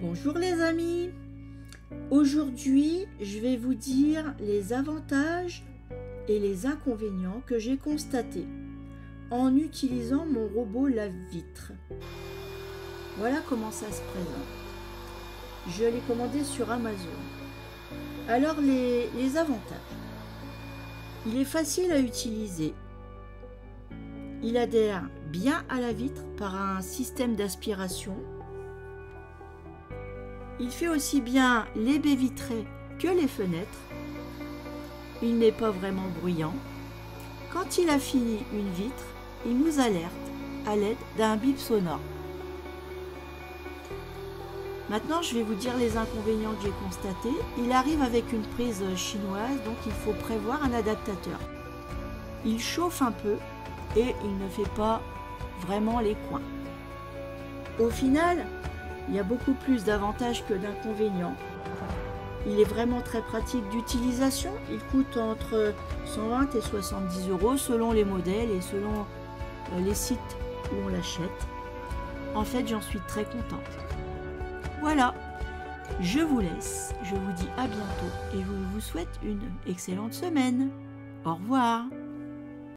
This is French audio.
Bonjour les amis, aujourd'hui je vais vous dire les avantages et les inconvénients que j'ai constatés en utilisant mon robot lave-vitre. Voilà comment ça se présente. Je l'ai commandé sur Amazon. Alors les avantages. Il est facile à utiliser. Il adhère bien à la vitre par un système d'aspiration. Il fait aussi bien les baies vitrées que les fenêtres. Il n'est pas vraiment bruyant. Quand il a fini une vitre, il nous alerte à l'aide d'un bip sonore. Maintenant, je vais vous dire les inconvénients que j'ai constatés. Il arrive avec une prise chinoise, donc il faut prévoir un adaptateur. Il chauffe un peu et il ne fait pas vraiment les coins. Au final, il y a beaucoup plus d'avantages que d'inconvénients. Il est vraiment très pratique d'utilisation. Il coûte entre 120 et 70 € selon les modèles et selon les sites où on l'achète. En fait, j'en suis très contente. Voilà, je vous laisse. Je vous dis à bientôt et je vous souhaite une excellente semaine. Au revoir.